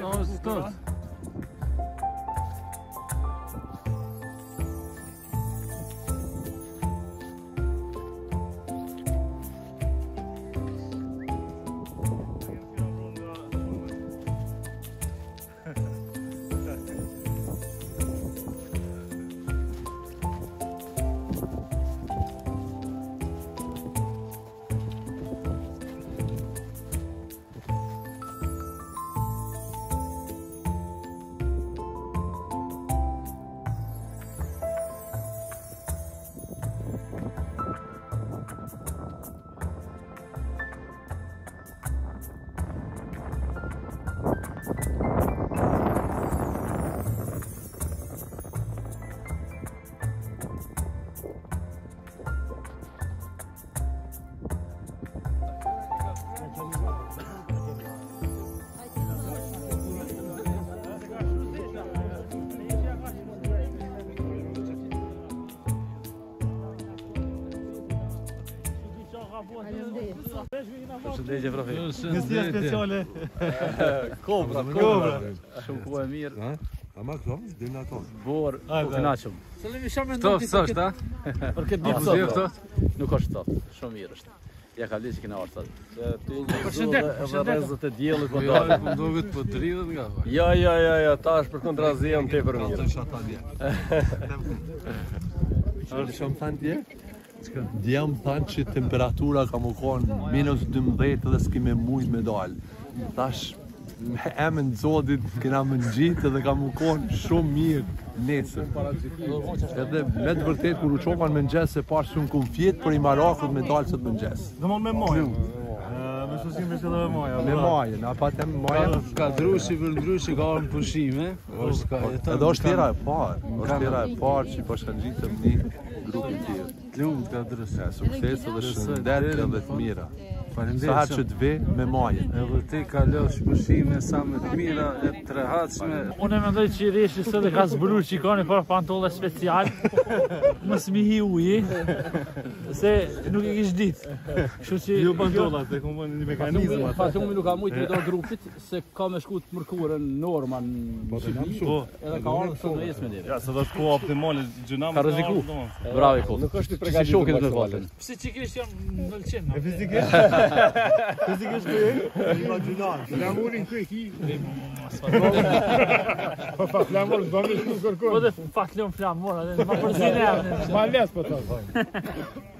Stop. Përshëndetje profi. Përshëndetje speciale. Kobra. Shumë ku e mirë. Ama këto, dhe në ato. Bor, po kënaqëm. Sot, ha? Për këtë ditë ditë sot. Nuk është sot, shumë mirë është. Ja ka vlerë që kena ardhur sot. Përshëndetje. Rrezët e diellit po dalin. Po duket po dridhet nga. Jo, tash për kontrazi jam tepër mirë. Ato shata dje. Është shumë thanë dje? Djem thanë që temperatura ka më konë -12 dhe s'ki me mujt me dalë. Tash, me emën Zotit kena më ngjitë dhe ka më konë shumë mirë nesër. Edhe me të vërtet kur u qokan me mëngjes se pash shumë kumfjet për i marakut me dalë sot mëngjes. Do më me majë. Me shosim me edhe me majë. Me majën, a patem majën. Ka ndrushi për ndrushi ka orë në pushime. Edhe është tjera e parë. Është tjera e parë që po shkangjitëm një grup i tjerë. Lumë ka ndryshe. Sukses dhe shëndet edhe të mira. Sa Faleminderit herë që të ve me majën. Edhe ti kalosh pushime sa më të mira e të rehatshme. Unë mendoj që Reshi sot e ka zbuluar çikoni për pantolle special. Mos mi hi uji. Se nuk e kish ditë. Kështu që Jo pantolla, te kom një mekanizëm atë. Fakt unë nuk ka mujt me do grupit se ka me shku të mërkurën norman në Shqipëri. Edhe ka ardhur shumë në jesme deri. Ja, se do të koha optimale gjynam. Ka rreziku. Bravo Kot. Nuk është i përgatitur. Shokit me vallën. psikikisht jam në lëqen. Fizikisht? Fizikisht ku je? Ma gjynam. Flamurin këy ki. Pa flamur, s'bëm shumë kërkon. Po dhe fatlon flamor, ma përzinë. Ma les po ta.